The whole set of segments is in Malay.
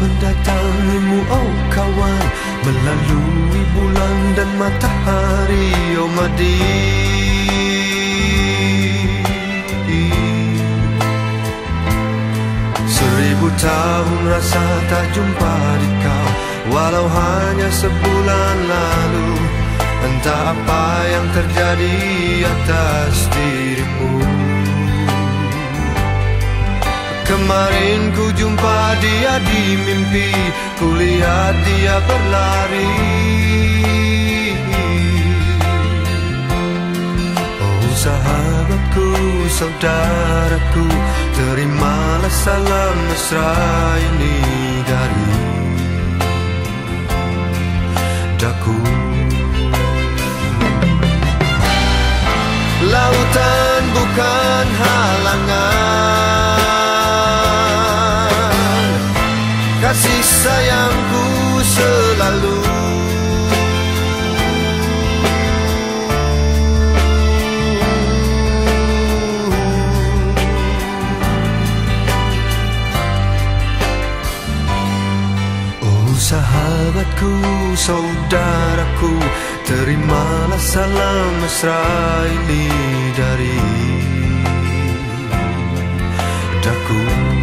mendatangimu oh kawan, melalui bulan dan matahari oh Madi. Seribu tahun rasa tak jumpa di kau, walau hanya sebulan lalu. Entah apa yang terjadi atas dirimu. Kemarin ku jumpa dia di mimpi, ku lihat dia berlari. Oh sahabatku, saudaraku, terimalah salam mesra ini dari daku. Lautan bukan halangan, kasih sayangku selalu. Oh sahabatku, saudaraku, terimalah salam mesra ini dari daku.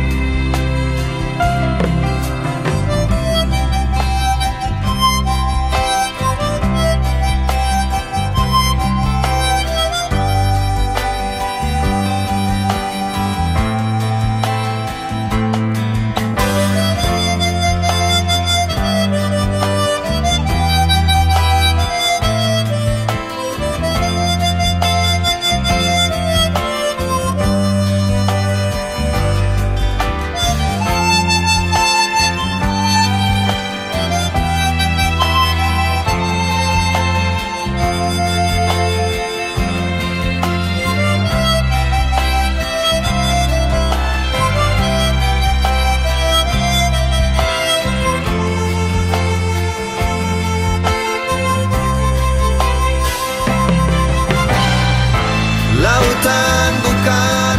Lautan bukan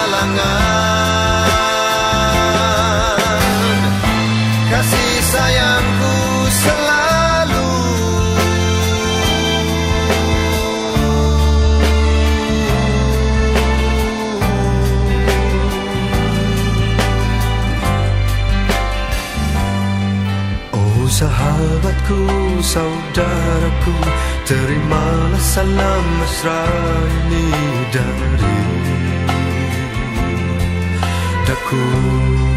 halangan, kasih sayangku selalu. Oh sahabatku, saudaraku, terimalah salam mesra ini dari daku.